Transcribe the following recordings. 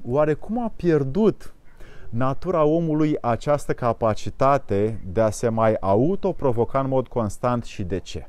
oare cum a pierdut natura omului această capacitate de a se mai autoprovoca în mod constant și de ce?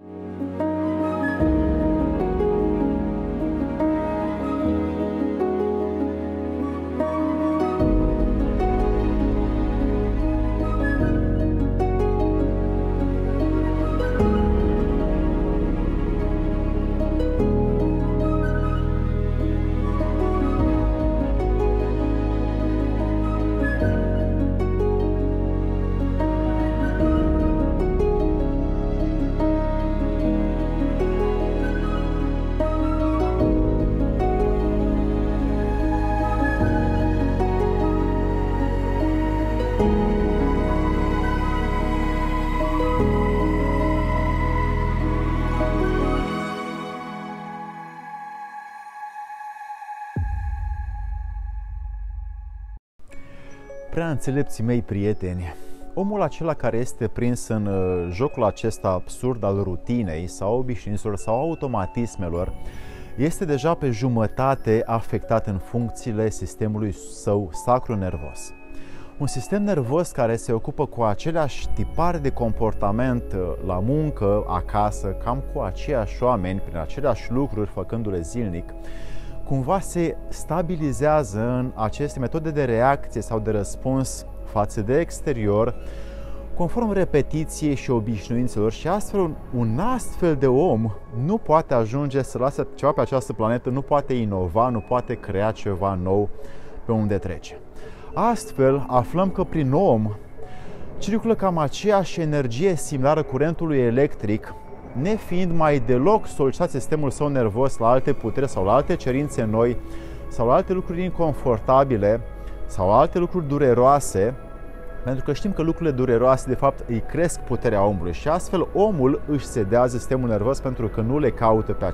Prea înțelepții mei prieteni, omul acela care este prins în jocul acesta absurd al rutinei sau obișnuințelor sau automatismelor este deja pe jumătate afectat în funcțiile sistemului său sacro-nervos. Un sistem nervos care se ocupă cu aceleași tipare de comportament la muncă, acasă, cam cu aceiași oameni, prin aceleași lucruri, făcându-le zilnic, cumva se stabilizează în aceste metode de reacție sau de răspuns față de exterior, conform repetiției și obișnuințelor, și astfel un astfel de om nu poate ajunge să lase ceva pe această planetă, nu poate inova, nu poate crea ceva nou pe unde trece. Astfel, aflăm că prin om circulă cam aceeași energie similară curentului electric, nefiind mai deloc solicitat sistemul său nervos la alte puteri sau la alte cerințe noi sau la alte lucruri inconfortabile sau la alte lucruri dureroase, pentru că știm că lucrurile dureroase de fapt îi cresc puterea omului și astfel omul își sedează sistemul nervos pentru că nu le caută pe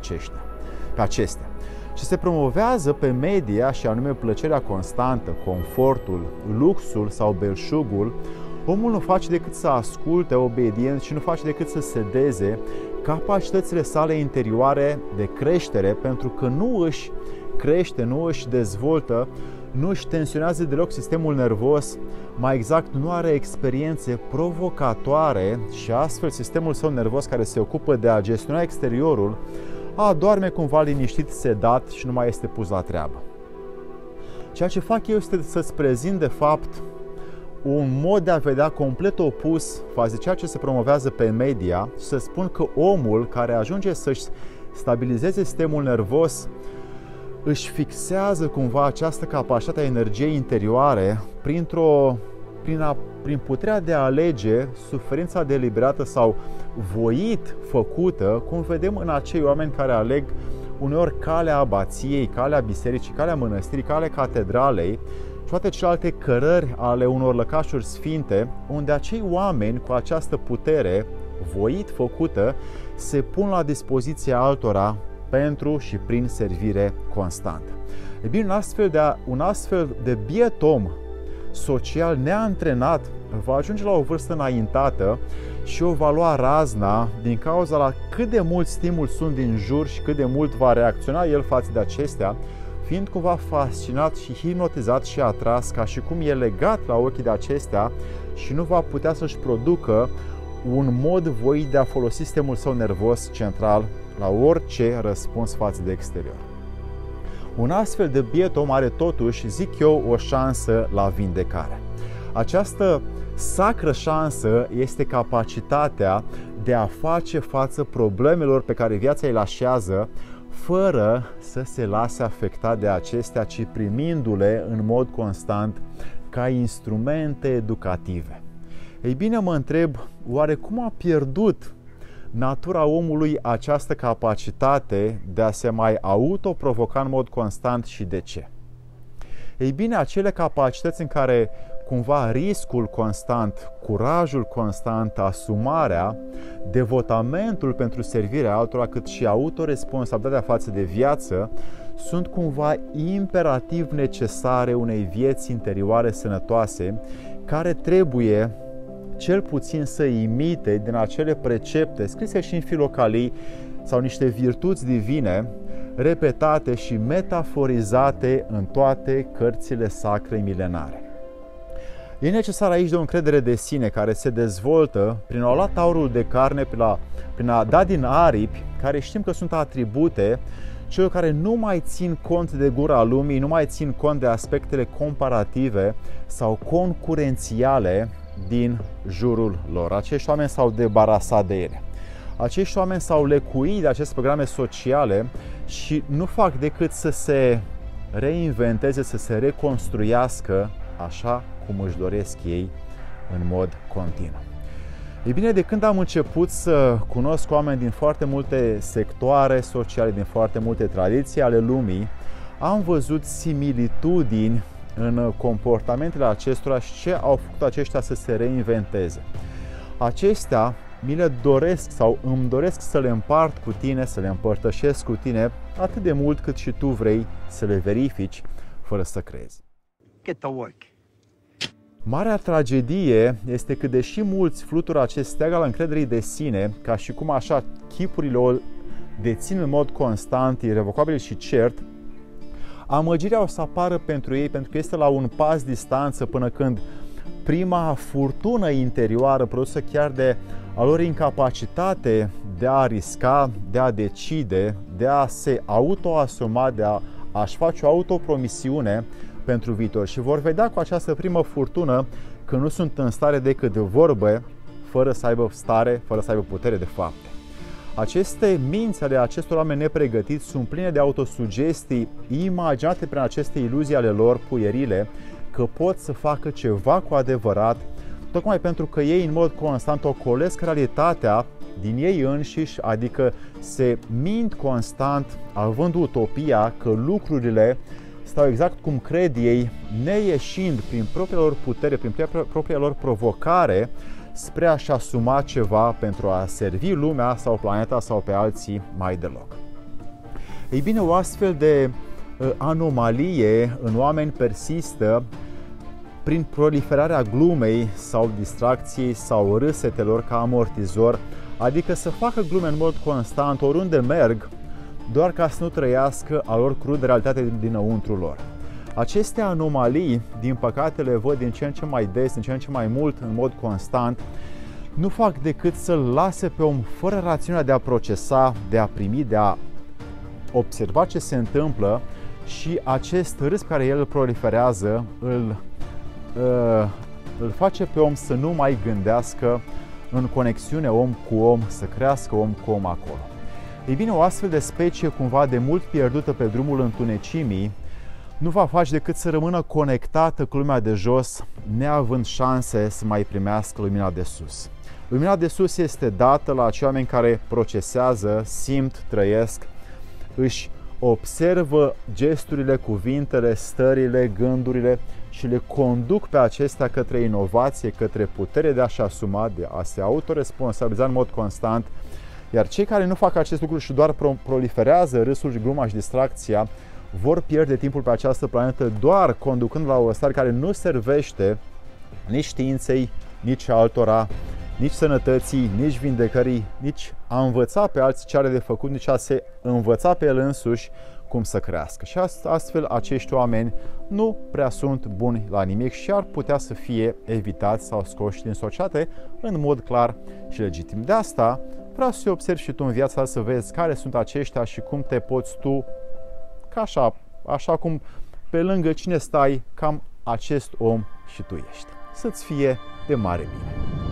acestea. Și se promovează pe media, și anume plăcerea constantă, confortul, luxul sau belșugul. Omul nu face decât să asculte obedient și nu face decât să sedeze capacitățile sale interioare de creștere, pentru că nu își crește, nu își dezvoltă, nu își tensionează deloc sistemul nervos, mai exact nu are experiențe provocatoare și astfel sistemul său nervos care se ocupă de a gestiona exteriorul adorme cumva liniștit, sedat și nu mai este pus la treabă. Ceea ce fac eu este să-ți prezint de fapt un mod de a vedea complet opus față de ceea ce se promovează pe media și să spun că omul care ajunge să-și stabilizeze sistemul nervos își fixează cumva această capacitate a energiei interioare prin puterea de a alege suferința deliberată sau voit făcută, cum vedem în acei oameni care aleg uneori calea abației, calea bisericii, calea mănăstirii, calea catedralei și toate celelalte cărări ale unor lăcașuri sfinte, unde acei oameni cu această putere voit făcută se pun la dispoziția altora pentru și prin servire constantă. E bine, un astfel de biet om social neantrenat va ajunge la o vârstă înaintată și o va lua razna din cauza la cât de mulți stimuli sunt din jur și cât de mult va reacționa el față de acestea, fiind cumva fascinat și hipnotizat și atras, ca și cum e legat la ochii de acestea și nu va putea să-și producă un mod voit de a folosi sistemul său nervos central la orice răspuns față de exterior. Un astfel de biet om are totuși, zic eu, o șansă la vindecare. Această sacră șansă este capacitatea de a face față problemelor pe care viața îi le așează, fără să se lase afectat de acestea, ci primindu-le în mod constant ca instrumente educative. Ei bine, mă întreb, oare cum a pierdut natura omului această capacitate de a se mai autoprovoca în mod constant și de ce? Ei bine, acele capacități în care cumva riscul constant, curajul constant, asumarea, devotamentul pentru servirea altora, cât și autoresponsabilitatea față de viață, sunt cumva imperativ necesare unei vieți interioare sănătoase, care trebuie cel puțin să imite din acele precepte scrise și în filocalii sau niște virtuți divine repetate și metaforizate în toate cărțile sacre milenare. E necesar aici de o încredere de sine care se dezvoltă prin a lua taurul de carne, prin a da din aripi, care știm că sunt atribute celor care nu mai țin cont de gura lumii, nu mai țin cont de aspectele comparative sau concurențiale din jurul lor. Acești oameni s-au debarasat de ele. Acești oameni s-au lecuit de aceste programe sociale și nu fac decât să se reinventeze, să se reconstruiască așa cum își doresc ei în mod continuu. Ei bine, de când am început să cunosc oameni din foarte multe sectoare sociale, din foarte multe tradiții ale lumii, am văzut similitudini în comportamentele acestora și ce au făcut aceștia să se reinventeze. Acestea mi le doresc sau îmi doresc să le împart cu tine, să le împărtășesc cu tine atât de mult cât și tu vrei să le verifici fără să crezi. Get to work. Marea tragedie este că deși mulți flutură acest steag al încrederii de sine, ca și cum așa chipurile o dețin în mod constant, irrevocabil și cert, amăgirea o să apară pentru ei pentru că este la un pas distanță până când prima furtună interioară produsă chiar de a lor incapacitate de a risca, de a decide, de a se autoasuma, de a-și face o autopromisiune pentru viitor și vor vedea cu această primă furtună că nu sunt în stare decât de vorbe, fără să aibă stare, fără să aibă putere de fapte. Aceste minți ale acestor oameni nepregătiți sunt pline de autosugestii imaginate prin aceste iluzii ale lor puierile că pot să facă ceva cu adevărat, tocmai pentru că ei în mod constant ocolesc realitatea din ei înșiși, adică se mint constant având utopia că lucrurile stau exact cum cred ei, neieșind prin propria lor putere, prin propria lor provocare spre a-și asuma ceva pentru a servi lumea sau planeta sau pe alții mai deloc. Ei bine, o astfel de anomalie în oameni persistă prin proliferarea glumei sau distracției sau râsetelor ca amortizor, adică să facă glume în mod constant oriunde merg, doar ca să nu trăiască a lor crudă realitate dinăuntru lor. Aceste anomalii, din păcate, le văd din ce în ce mai des, din ce în ce mai mult, în mod constant, nu fac decât să-l lase pe om fără rațiunea de a procesa, de a primi, de a observa ce se întâmplă și acest râs pe care el îl proliferează îl face pe om să nu mai gândească în conexiune om cu om, să crească om cu om acolo. Ei bine, o astfel de specie cumva de mult pierdută pe drumul întunecimii nu va face decât să rămână conectată cu lumea de jos, neavând șanse să mai primească lumina de sus. Lumina de sus este dată la acei oameni care procesează, simt, trăiesc, își observă gesturile, cuvintele, stările, gândurile și le conduc pe acestea către inovație, către putere de a-și asuma, de a se autoresponsabiliza în mod constant. Iar cei care nu fac acest lucru și doar proliferează râsul, gluma și distracția, vor pierde timpul pe această planetă doar conducând la o stare care nu servește nici științei, nici altora, nici sănătății, nici vindecării, nici a învăța pe alții ce are de făcut, nici a se învăța pe el însuși cum să crească. Și astfel acești oameni nu prea sunt buni la nimic și ar putea să fie evitați sau scoși din societate în mod clar și legitim. De asta vreau să observi și tu în viața să vezi care sunt aceștia și cum te poți tu, ca așa cum pe lângă cine stai, cam acest om și tu ești. Să-ți fie de mare bine!